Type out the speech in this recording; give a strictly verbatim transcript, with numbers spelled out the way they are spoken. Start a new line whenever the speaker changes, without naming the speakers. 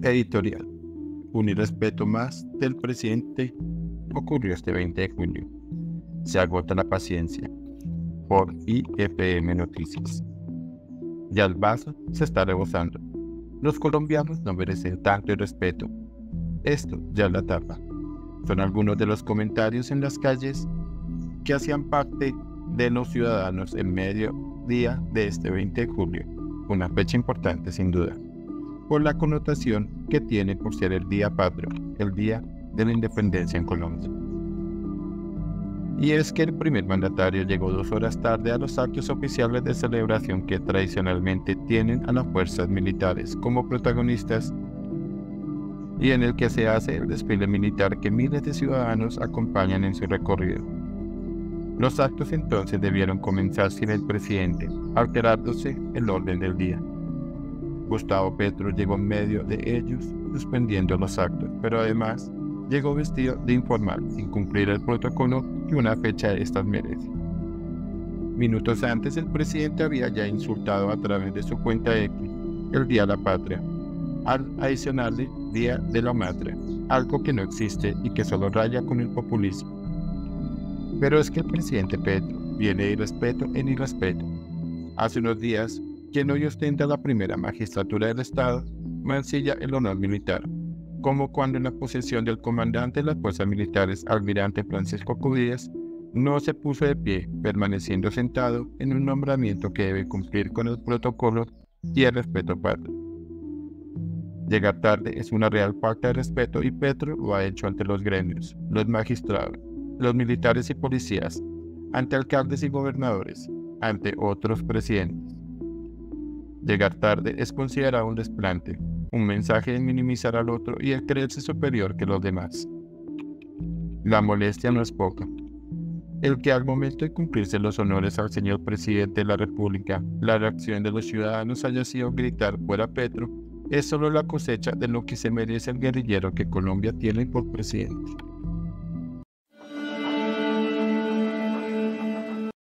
Editorial. Un irrespeto más del presidente ocurrió este veinte de julio. Se agota la paciencia. Por I F M Noticias. Ya el vaso se está rebosando. Los colombianos no merecen tanto irrespeto. Esto ya es la tapa. Son algunos de los comentarios en las calles que hacían parte de los ciudadanos en medio día de este veinte de julio. Una fecha importante sin duda, por la connotación que tiene por ser el día patrio, el día de la independencia en Colombia. Y es que el primer mandatario llegó dos horas tarde a los actos oficiales de celebración que tradicionalmente tienen a las fuerzas militares como protagonistas y en el que se hace el desfile militar que miles de ciudadanos acompañan en su recorrido. Los actos entonces debieron comenzar sin el presidente, alterándose el orden del día. Gustavo Petro llegó en medio de ellos, suspendiendo los actos, pero además llegó vestido de informal, sin cumplir el protocolo que una fecha de estas merece. Minutos antes, el presidente había ya insultado a través de su cuenta X el Día de la Patria, al adicionarle Día de la Madre, algo que no existe y que solo raya con el populismo. Pero es que el presidente Petro viene de irrespeto en irrespeto. Hace unos días, quien hoy ostenta la primera magistratura del Estado mancilla el honor militar, como cuando en la posesión del comandante de las fuerzas militares, almirante Francisco Cudías, no se puso de pie, permaneciendo sentado en un nombramiento que debe cumplir con el protocolo y el respeto patrio. Llegar tarde es una real falta de respeto y Petro lo ha hecho ante los gremios, los magistrados, los militares y policías, ante alcaldes y gobernadores, ante otros presidentes. Llegar tarde es considerado un desplante, un mensaje de minimizar al otro y el creerse superior que los demás. La molestia no es poca. El que al momento de cumplirse los honores al señor presidente de la República, la reacción de los ciudadanos haya sido gritar fuera Petro, es solo la cosecha de lo que se merece el guerrillero que Colombia tiene por presidente.